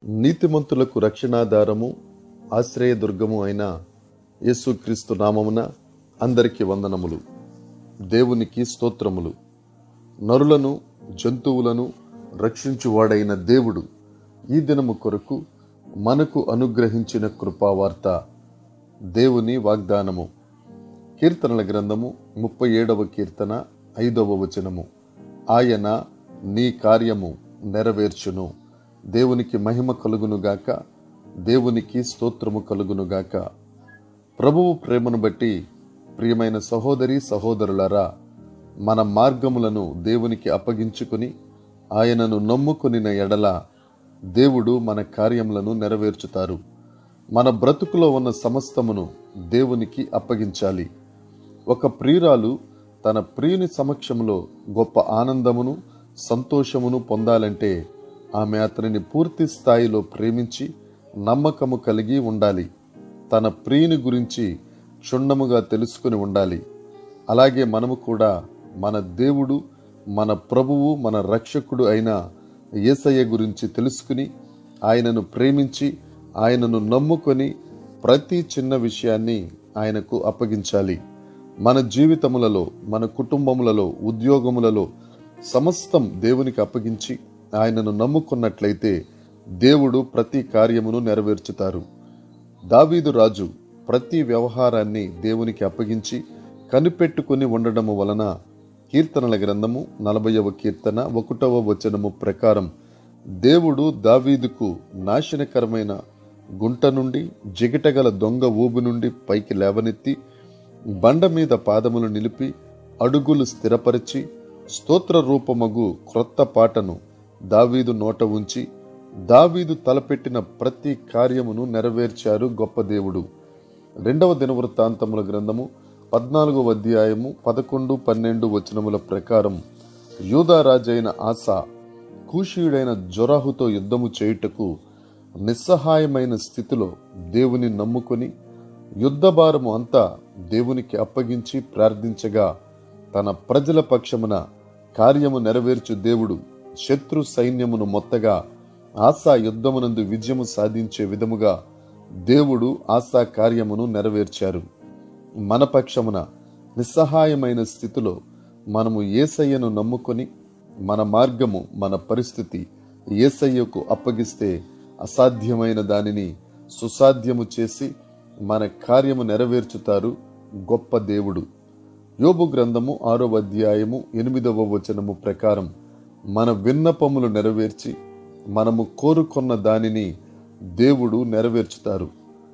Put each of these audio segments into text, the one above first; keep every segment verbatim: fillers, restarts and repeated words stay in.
నీతిమంతులకు రక్షణాధారము ఆశ్రయదుర్గము అయిన యేసుక్రీస్తు నామమున అందరికీ వందనములు. దేవునికి స్తోత్రములు. నరులను జంతువులను రక్షించువాడైన దేవుడు ఈ దినము కొరకు మనకు అనుగ్రహించిన కృపావార్త. దేవుని వాగ్దానము. కీర్తనల గ్రంథము ముప్పై ఏడవ కీర్తన ఐదవ వచనము. ఆయన నీ కార్యము నెరవేర్చును. దేవునికి మహిమ కలుగునుగాక. దేవునికి స్తోత్రము కలుగునుగాక. ప్రభువు ప్రేమను బట్టి ప్రియమైన సహోదరి సహోదరులారా, మన మార్గములను దేవునికి అప్పగించుకుని ఆయనను నమ్ముకొనిన ఎడల దేవుడు మన కార్యములను నెరవేర్చుతారు. మన బ్రతుకులో ఉన్న సమస్తమును దేవునికి అప్పగించాలి. ఒక ప్రియురాలు తన ప్రియుని సమక్షంలో గొప్ప ఆనందమును సంతోషమును పొందాలంటే ఆమె అతనిని పూర్తి స్థాయిలో ప్రేమించి నమ్మకము కలిగి ఉండాలి. తన ప్రియుని గురించి క్షుణ్ణముగా తెలుసుకుని ఉండాలి. అలాగే మనము కూడా మన దేవుడు, మన ప్రభువు, మన రక్షకుడు అయిన యేసయ్య గురించి తెలుసుకుని ఆయనను ప్రేమించి ఆయనను నమ్ముకొని ప్రతి చిన్న విషయాన్ని ఆయనకు అప్పగించాలి. మన జీవితములలో, మన కుటుంబములలో, ఉద్యోగములలో సమస్తం దేవునికి అప్పగించి ఆయనను నమ్ముకున్నట్లయితే దేవుడు ప్రతి కార్యమును నెరవేర్చుతారు. దావీదు రాజు ప్రతి వ్యవహారాన్ని దేవునికి అప్పగించి కనిపెట్టుకుని ఉండడము వలన కీర్తనల గ్రంథము నలభైవ కీర్తన ఒకటవ వచనము ప్రకారం దేవుడు దావీదుకు నాశనకరమైన గుంట నుండి, జిగటగల దొంగ ఊబి నుండి పైకి లేవనెత్తి బండ మీద పాదములు నిలిపి అడుగులు స్థిరపరిచి స్తోత్ర రూపమగు క్రొత్త పాటను దావీదు నోట ఉంచి దావీదు తలపెట్టిన ప్రతి కార్యమును నెరవేర్చారు గొప్ప దేవుడు. రెండవ దినవృత్తాంతముల గ్రంథము పద్నాలుగవ అధ్యాయము పదకొండు పన్నెండు వచనముల ప్రకారం యూదా రాజైన ఆసా కూషీయుడైన జొరాహుతో యుద్ధము చేయుటకు నిస్సహాయమైన స్థితిలో దేవుని నమ్ముకొని యుద్ధభారము అంతా దేవునికి అప్పగించి ప్రార్థించగా తన ప్రజల పక్షమున కార్యము నెరవేర్చు దేవుడు శత్రు సైన్యమును మొత్తగా ఆసా యుద్ధమునందు విజయము సాధించే విధముగా దేవుడు ఆసా కార్యమును నెరవేర్చారు. మన పక్షమున నిస్సహాయమైన స్థితిలో మనము యేసయ్యను నమ్ముకొని మన మార్గము, మన పరిస్థితి యేసయ్యకు అప్పగిస్తే అసాధ్యమైన దానిని సుసాధ్యము చేసి మన కార్యము నెరవేర్చుతారు గొప్ప దేవుడు. యోబు గ్రంథము ఆరో అధ్యాయము ఎనిమిదవ వచనము ప్రకారం మన విన్నపములు నెరవేర్చి మనము కోరుకున్న దానిని దేవుడు నెరవేర్చుతారు.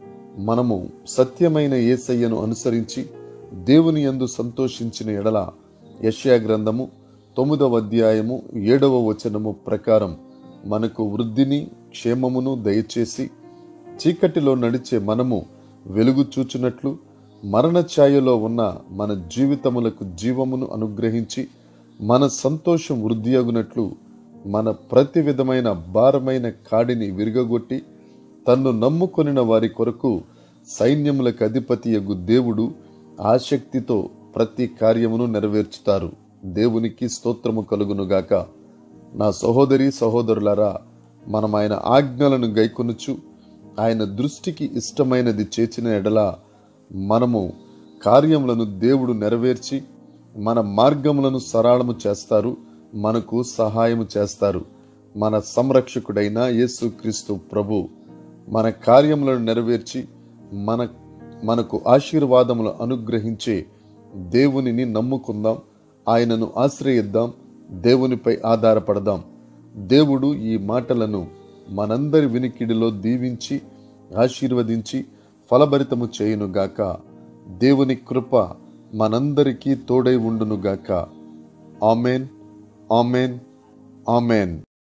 మనము సత్యమైన యేసయ్యను అనుసరించి దేవుని యందు సంతోషించిన ఎడల యెషయా గ్రంథము తొమ్మిదవ అధ్యాయము ఏడవ వచనము ప్రకారం మనకు వృద్ధిని, క్షేమమును దయచేసి చీకటిలో నడిచే మనము వెలుగు చూచునట్లు, మరణ ఛాయలో ఉన్న మన జీవితములకు జీవమును అనుగ్రహించి మన సంతోషం వృద్ధి అగునట్లు మన ప్రతి విధమైన భారమైన కాడిని విరగగొట్టి తన్ను నమ్ముకొనిన వారి కొరకు సైన్యములకు అధిపతియగు దేవుడు ఆసక్తితో ప్రతి కార్యమును నెరవేర్చుతారు. దేవునికి స్తోత్రము కలుగునుగాక. నా సహోదరి సహోదరులారా, మనం ఆయన ఆజ్ఞలను గైకొనుచు ఆయన దృష్టికి ఇష్టమైనది చేసిన ఎడల మనము కార్యములను దేవుడు నెరవేర్చి మన మార్గములను సరళము చేస్తారు, మనకు సహాయము చేస్తారు. మన సంరక్షకుడైన యేసుక్రీస్తు ప్రభు మన కార్యములను నెరవేర్చి మన మనకు ఆశీర్వాదములు అనుగ్రహించే దేవునిని నమ్ముకుందాం, ఆయనను ఆశ్రయిద్దాం, దేవునిపై ఆధారపడదాం. దేవుడు ఈ మాటలను మనందరి వినికిడిలో దీవించి ఆశీర్వదించి ఫలభరితము చేయునుగాక. దేవుని కృప మనందరికీ తోడై ఉండునుగాక. Amen, amen, amen.